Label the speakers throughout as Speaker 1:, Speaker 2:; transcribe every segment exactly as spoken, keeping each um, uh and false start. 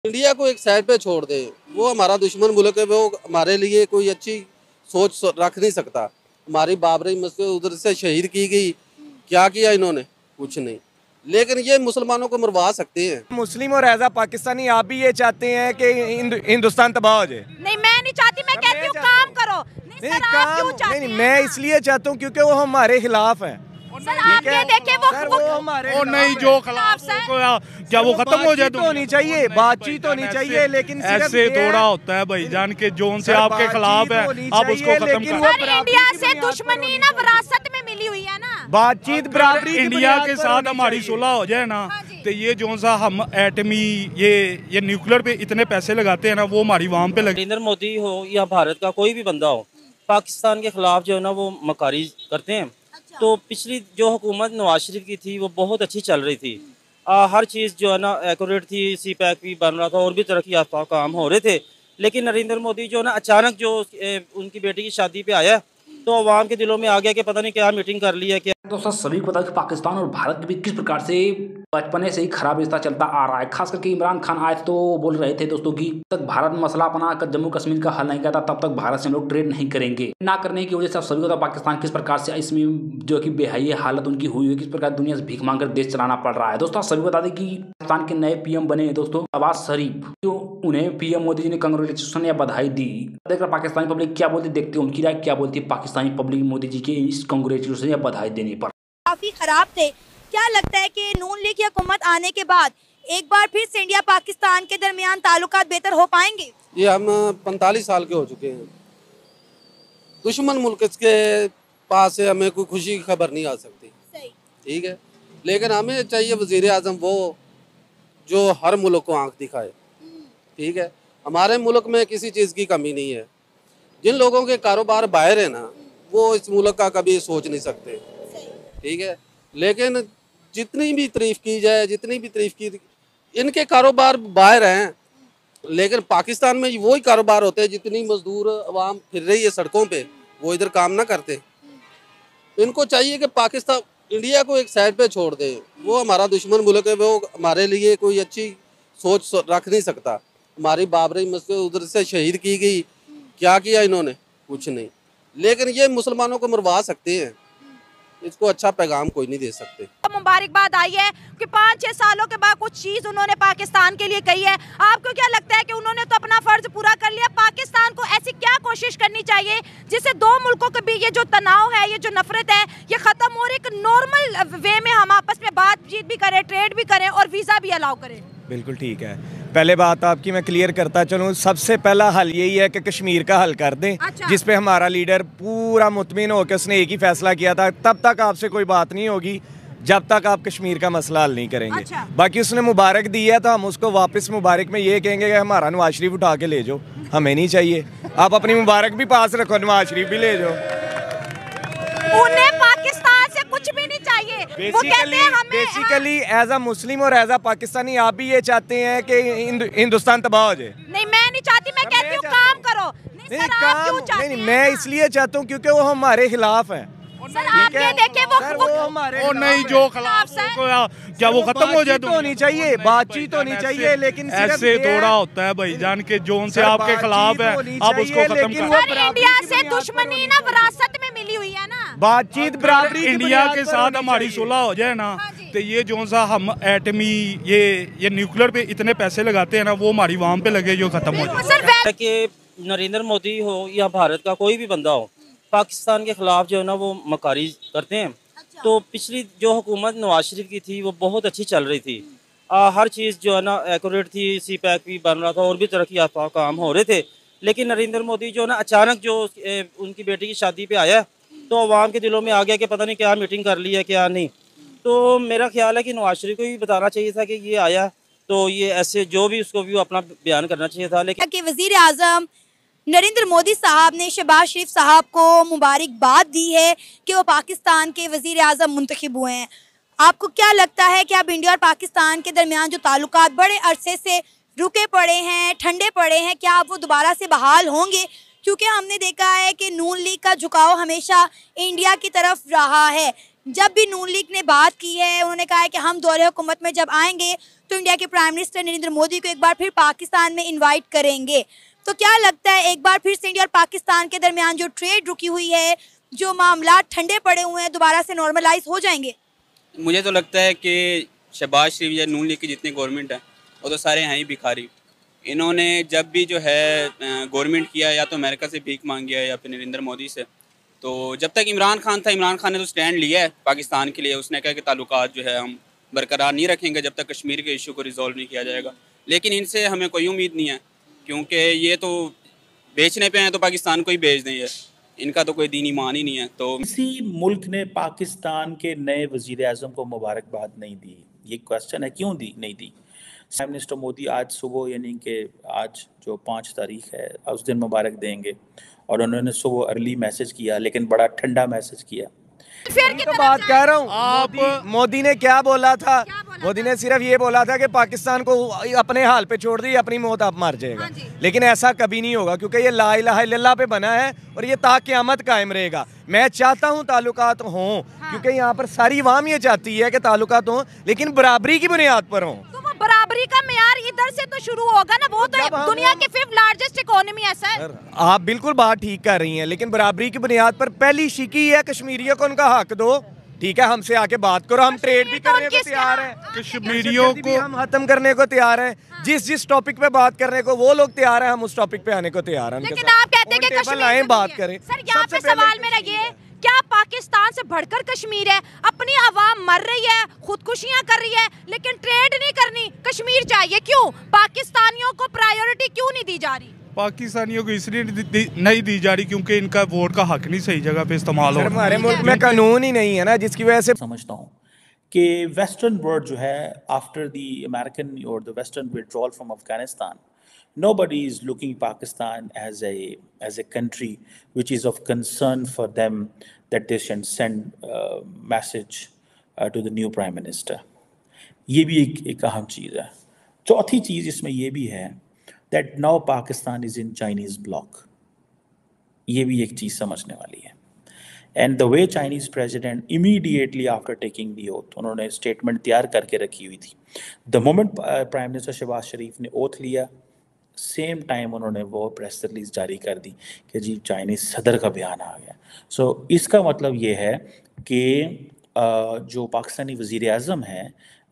Speaker 1: India को एक side पे छोड़ दे, वो हमारा दुश्मन मुल्क है, वो हमारे लिए कोई अच्छी सोच रख नहीं सकता। हमारी बाबरी मस्जिद उधर से शहीद की गई, क्या किया इन्होंने? कुछ नहीं। लेकिन ये मुसलमानों को मरवा सकते हैं।
Speaker 2: मुस्लिम और एज पाकिस्तानी आप भी ये चाहते हैं कि हिंदुस्तान तबाह हो जाए?
Speaker 3: नहीं, मैं नहीं चाहती, मैं कहती हूँ काम करो। नहीं,
Speaker 2: नहीं,
Speaker 3: सर,
Speaker 2: काम
Speaker 3: आप क्यों चाहते
Speaker 2: नहीं,
Speaker 3: हैं?
Speaker 2: मैं इसलिए चाहता हूँ क्योंकि वो हमारे खिलाफ है।
Speaker 3: सर, आप ये देखें वो
Speaker 2: सर,
Speaker 3: वो
Speaker 2: वो हमारे
Speaker 4: और नहीं जो खिलाफ हो, क्या वो खत्म हो जाए?
Speaker 2: तो होनी चाहिए, बातचीत होनी चाहिए, लेकिन
Speaker 4: ऐसे थोड़ा होता है भाईजान के जोन से आपके खिलाफ है, आप उसको खत्म
Speaker 3: कर। इंडिया से दुश्मनी ना विरासत में मिली हुई है ना।
Speaker 2: बातचीत बराबरी
Speaker 4: इंडिया के साथ हमारी सुलह हो जाए ना, तो ये जो सा हम एटमी ये ये न्यूक्लियर पे इतने पैसे लगाते हैं ना, वो हमारी वाम पे लगे।
Speaker 5: नरेंद्र मोदी हो या भारत का कोई भी बंदा हो, पाकिस्तान के खिलाफ जो है ना वो मकारी करते हैं। अच्छा। तो पिछली जो हुकूमत नवाज शरीफ की थी वो बहुत अच्छी चल रही थी, आ, हर चीज़ जो है ना एक्यूरेट थी, सी पैक भी बन रहा था और भी तरक्की याफ्ता काम हो रहे थे। लेकिन नरेंद्र मोदी जो है ना अचानक जो ए, उनकी बेटी की शादी पे आया तो अवाम के दिलों में आ गया कि पता नहीं क्या मीटिंग कर ली है क्या।
Speaker 6: दोस्तों सभी को पता है कि पाकिस्तान और भारत के बीच किस प्रकार से बचपने से ही खराब रिश्ता चलता आ रहा है। खास करके इमरान खान आए तो बोल रहे थे दोस्तों कि तक भारत मसला अपना कर जम्मू कश्मीर का हल नहीं करता तब तक भारत से हम लोग ट्रेड नहीं करेंगे। ना करने की वजह से सभी को पता पाकिस्तान किस प्रकार से इसमें जो कि बेहयाई हालत उनकी हुई है, किस प्रकार दुनिया से भीख मांगकर देश चलाना पड़ रहा है। दोस्तों सभी को बता दें कि पाकिस्तान के नए पीएम बने दोस्तों नवाज शरीफ, जो उन्हें पीएम मोदी जी ने कांग्रेचुलेशन या बधाई दी। देखकर पाकिस्तानी पब्लिक क्या बोलती देखते हैं, उनकी राय क्या बोलती है पाकिस्तानी पब्लिक मोदी जी के इस कांग्रेचुलेशन या बधाई देने पर।
Speaker 3: काफी खराब थे। क्या लगता है कि नून लीग की हुकूमत आने के बाद एक बार फिर से इंडिया पाकिस्तान के दरमियान ताल्लुकात बेहतर हो पाएंगे?
Speaker 1: ये हम पैंतालीस साल के हो चुके हैं, दुश्मन मुल्क के पास से हमें कोई खुशी की खबर नहीं आ सकती। सही। ठीक है, लेकिन हमें चाहिए वजीर आजम वो जो हर मुल्क को आंख दिखाए। ठीक है, हमारे मुल्क में किसी चीज़ की कमी नहीं है। जिन लोगों के कारोबार बाहर है ना, वो इस मुल्क का कभी सोच नहीं सकते। ठीक है, लेकिन जितनी भी तारीफ की जाए, जितनी भी तारीफ की, इनके कारोबार बाहर हैं, लेकिन पाकिस्तान में वही कारोबार होते हैं। जितनी मजदूर अवाम फिर रही है सड़कों पे, वो इधर काम ना करते। इनको चाहिए कि पाकिस्तान इंडिया को एक साइड पे छोड़ दे, वो हमारा दुश्मन मुल्क है, वो हमारे लिए कोई अच्छी सोच रख नहीं सकता। हमारी बाबरी मस्जिद उधर से शहीद की गई, क्या किया इन्होंने? कुछ नहीं। लेकिन ये मुसलमानों को मरवा सकते हैं, इसको अच्छा पैगाम कोई नहीं दे सकते।
Speaker 3: मुबारकबाद आई है कि पाँच छह सालों के बाद कुछ चीज उन्होंने पाकिस्तान के लिए कही है। आपको क्या लगता है कि उन्होंने तो अपना फर्ज पूरा कर लिया? पाकिस्तान को ऐसी क्या कोशिश करनी चाहिए जिससे दो मुल्कों के बीच ये जो तनाव है, ये जो नफरत है, ये खत्म हो, एक नॉर्मल वे में हम आपस में बातचीत भी करें, ट्रेड भी करें और वीजा भी अलाउ करें?
Speaker 2: बिल्कुल ठीक है। पहले बात आपकी मैं क्लियर करता चलूँ, सबसे पहला हल यही है कि कश्मीर का हल कर दें। अच्छा। जिस पे हमारा लीडर पूरा मुतमिन होकर उसने एक ही फैसला किया था। तब तक आपसे कोई बात नहीं होगी जब तक आप कश्मीर का मसला हल नहीं करेंगे। अच्छा। बाकी उसने मुबारक दी है तो हम उसको वापस मुबारक में ये कहेंगे कि हमारा नवाज शरीफ उठा के ले जाओ, हमें नहीं चाहिए। आप अपनी मुबारक भी पास रखो, नवाज शरीफ भी ले जाओ।
Speaker 3: उन्हें पाकिस्तान से कुछ भी नहीं चाहिए। वो कहते हैं हमें
Speaker 2: बेसिकली एज अ मुस्लिम और एज अ पाकिस्तानी आप भी ये चाहते हैं कि हिंदुस्तान तबाह हो जाए?
Speaker 3: नहीं, मैं नहीं चाहती, मैं कहती हूँ काम करो। नहीं,
Speaker 2: नहीं,
Speaker 3: सर,
Speaker 2: काम
Speaker 3: आप क्यों चाहते
Speaker 2: नहीं,
Speaker 3: हैं?
Speaker 2: मैं इसलिए चाहता हूँ क्योंकि वो हमारे खिलाफ है।
Speaker 3: सर, आप ये देखें वो
Speaker 2: सर,
Speaker 3: वो
Speaker 2: वो हमारे
Speaker 4: और नहीं जो खिलाफ हो, क्या वो खत्म हो जाए?
Speaker 2: होनी चाहिए, बातचीत होनी चाहिए, लेकिन
Speaker 4: ऐसे थोड़ा होता है भाईजान के जोन से आपके खिलाफ है, आप उसको खत्म
Speaker 3: कर। इंडिया से दुश्मनी ना विरासत में मिली हुई है ना।
Speaker 2: बातचीत बराबरी
Speaker 4: इंडिया के साथ हमारी सुलह हो जाए ना, तो ये जो सा हम एटमी ये ये न्यूक्लियर पे इतने पैसे लगाते हैं ना, वो हमारी वाम पे लगे जो खत्म हो जाए।
Speaker 5: कि नरेंद्र मोदी हो या भारत का कोई भी बंदा हो, पाकिस्तान के खिलाफ जो है ना वो मकारी करते हैं। अच्छा। तो पिछली जो हुकूमत नवाज शरीफ की थी वो बहुत अच्छी चल रही थी, आ, हर चीज़ जो है ना एक्यूरेट थी, सी पैक भी बन रहा था और भी तरक्की याफ्ता काम हो रहे थे। लेकिन नरेंद्र मोदी जो है ना अचानक जो ए, उनकी बेटी की शादी पे आया तो अवाम के दिलों में आ गया कि पता नहीं क्या मीटिंग कर ली है क्या नहीं। तो मेरा ख्याल है कि नवाज शरीफ को भी बताना चाहिए था कि ये आया, तो ये ऐसे जो भी उसको भी अपना बयान करना चाहिए था। लेकिन
Speaker 3: वज़ीर आज़म नरेंद्र मोदी साहब ने शहबाज शरीफ साहब को मुबारकबाद दी है कि वो पाकिस्तान के वज़ीर आज़म मुंतखब हुए हैं। आपको क्या लगता है कि अब इंडिया और पाकिस्तान के दरमियान जो ताल्लुकात बड़े अरसे से रुके पड़े हैं, ठंडे पड़े हैं, क्या अब वो दोबारा से बहाल होंगे? क्योंकि हमने देखा है कि नून लीग का झुकाव हमेशा इंडिया की तरफ रहा है।
Speaker 7: जब भी नून लीग ने बात की है, उन्होंने कहा है कि हम दौरे हुकूमत में जब आएंगे तो इंडिया के प्राइम मिनिस्टर नरेंद्र मोदी को एक बार फिर पाकिस्तान में इनवाइट करेंगे। तो क्या लगता है एक बार फिर से इंडिया और पाकिस्तान के दरमियान जो ट्रेड रुकी हुई है, जो मामला ठंडे पड़े हुए हैं, दोबारा से नॉर्मलाइज हो जाएंगे?
Speaker 8: मुझे तो लगता है कि शहबाज शरीफ या नून लीग की जितनी गवर्नमेंट है वो तो सारे हैं ही भिखारी। इन्होंने जब भी जो है गवर्नमेंट किया या तो अमेरिका से भीख मांगी है या फिर नरेंद्र मोदी से। तो जब तक इमरान खान था, इमरान खान ने तो स्टैंड लिया है पाकिस्तान के लिए। उसने कहा कि ताल्लुकात जो है हम बरकरार नहीं रखेंगे जब तक कश्मीर के इशू को रिजॉल्व नहीं किया जाएगा। लेकिन इनसे हमें कोई उम्मीद नहीं है, क्योंकि ये तो बेचने पे हैं तो पाकिस्तान को ही बेच देंगे। इनका तो कोई दीन ईमान ही नहीं है। तो
Speaker 9: किसी मुल्क ने पाकिस्तान के नए वजीर आज़म को मुबारकबाद नहीं दी, ये क्वेश्चन है क्यों दी नहीं दी। प्राइम मिनिस्टर मोदी आज सुबह यानी कि आज जो पाँच तारीख है उस दिन मुबारक देंगे, और उन्होंने सुबह अर्ली मैसेज किया, लेकिन बड़ा ठंडा मैसेज किया।
Speaker 3: फिर
Speaker 2: तो बात कर रहा हूँ, आप मोदी ने क्या बोला था? मोदी ने सिर्फ ये बोला था कि पाकिस्तान को अपने हाल पे छोड़ दी, अपनी मौत आप मर जाएगा। लेकिन ऐसा कभी नहीं होगा, क्योंकि ये ला इलाहा इल्लल्लाह पे बना है और ये ता क़यामत कायम रहेगा। मैं चाहता हूँ ताल्लुकात हों, क्योंकि यहाँ पर सारी अवाम ये चाहती है कि ताल्लुकात हों, लेकिन बराबरी की बुनियाद पर हों।
Speaker 3: तो वो बराबरी का मेयार इधर से तो शुरू होगा ना, वो तो दुनिया की फिफ्थ लार्जेस्ट इकोनॉमी है सर।
Speaker 2: आप बिल्कुल बात ठीक कर रही हैं, लेकिन बराबरी की बुनियाद पर पहली शिकी है कश्मीरियों को उनका हक दो। ठीक है, हमसे आके बात करो, हम ट्रेड भी करने को तैयार हैं,
Speaker 4: कश्मीरियों को
Speaker 2: हम खत्म करने को तैयार हैं। जिस जिस टॉपिक पे बात करने को वो लोग तैयार हैं, हम उस टॉपिक पे आने को तैयार हैं।
Speaker 3: लेकिन आप कहते हैं कि कश्मीर
Speaker 2: बात करें
Speaker 3: सर, यहाँ पे सवाल मेरा ये, क्या पाकिस्तान से बढ़कर कश्मीर है? अपनी आवाम मर रही है, खुदकुशियां कर रही है, लेकिन ट्रेड नहीं करनी, कश्मीर चाहिए। क्यों? पाकिस्तानियों को प्रायोरिटी क्यों नहीं दी जा रही?
Speaker 4: पाकिस्तानियों को इसलिए नहीं दी जा रही क्योंकि इनका वोट का हक नहीं सही जगह पे इस्तेमाल हो रहा है।
Speaker 2: हमारे मुल्क में कानून ही नहीं है ना, जिसकी वजह से
Speaker 9: समझता हूँ कि वेस्टर्न वर्ल्ड जो है आफ्टर द अमेरिकन और the western withdrawal from Afghanistan, nobody is looking Pakistan as a as a country which is of concern for them that they should send a message uh, to the new prime minister. ये भी एक एक अहम चीज़ है। चौथी चीज़ इसमें ये भी है that now Pakistan is in Chinese block. ये भी एक चीज़ समझने वाली है। And the way Chinese president immediately after taking the oath, उन्होंने स्टेटमेंट तैयार करके रखी हुई थी। The moment prime minister Shahbaz Sharif ने ओथ लिया, सेम टाइम उन्होंने वो प्रेस रिलीज जारी कर दी कि जी चाइनीज़ सदर का बयान आ गया। सो so, इसका मतलब ये है कि जो पाकिस्तानी वज़ीर आज़म हैं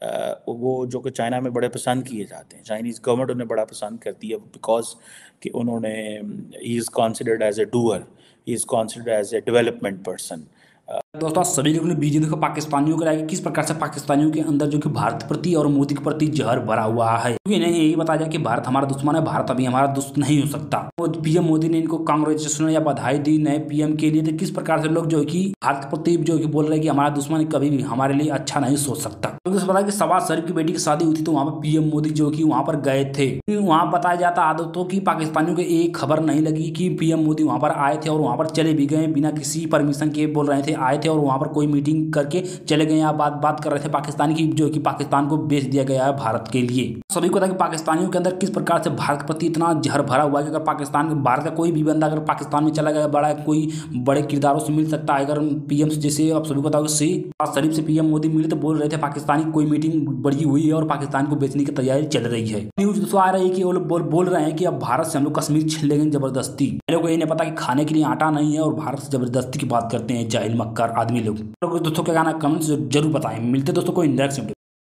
Speaker 9: वो जो कि चाइना में बड़े पसंद किए जाते हैं, चाइनीज़ गवर्नमेंट उन्हें बड़ा पसंद करती है, बिकॉज कि उन्होंने he is considered as a doer, he is considered as a development person.
Speaker 6: दोस्तों सभी लोगों ने वीडियो देखो पाकिस्तानियों को कि किस प्रकार से पाकिस्तानियों के अंदर जो कि भारत प्रति और मोदी के प्रति जहर भरा हुआ है, क्योंकि इन्हें यही बताया जाए कि भारत हमारा दुश्मन है, भारत अभी हमारा दुश्मन नहीं हो सकता। पीएम मोदी ने इनको कांग्रेचुलेशन या बधाई दी नए पीएम के लिए। तो किस प्रकार से लोग जो कि भारत के प्रति जो कि बोल रहे हैं कि हमारा दुश्मन कभी भी हमारे लिए अच्छा नहीं सोच सकता। क्योंकि पता है कि शहबाज शरीफ की बेटी की शादी हुई थी तो वहाँ पर पीएम मोदी जो कि वहाँ पर गए थे। वहाँ बताया जाता आदतों की पाकिस्तानियों को एक खबर नहीं लगी कि पीएम मोदी वहाँ पर आए थे और वहाँ पर चले भी गए बिना किसी परमिशन के। बोल रहे थे आए थे और वहाँ पर कोई मीटिंग करके चले गए या बात बात कर रहे थे पाकिस्तान की, जो कि पाकिस्तान को बेच दिया गया है भारत के लिए। सभी को पता है कि पाकिस्तानियों के अंदर किस प्रकार से भारत के प्रति इतना जहर भरा हुआ है कि अगर पाकिस्तान भारत का कोई भी बंदा अगर पाकिस्तान में चला गया, बड़ा कोई बड़े किरदारों से मिल सकता है। अगर पीएम जैसे आप सभी को बताओ शहबाज शरीफ से पीएम मोदी मिले तो बोल रहे थे पाकिस्तानी कोई मीटिंग बड़ी हुई है और पाकिस्तान को बेचने की तैयारी चल रही है। न्यूज दोस्तों आ रही है कि वो लोग बोल, बोल रहे हैं कि अब भारत से हम लोग कश्मीर छीन लेंगे जबरदस्ती। लोगों को ये नहीं पता कि खाने के लिए आटा नहीं है और भारत से जबरदस्ती की बात करते हैं जाहिल मक्कार आदमी लोग। दोस्तों क्या गाना कमेंट्स जरूर बताएं। मिलते दोस्तों कोई नेक्स्ट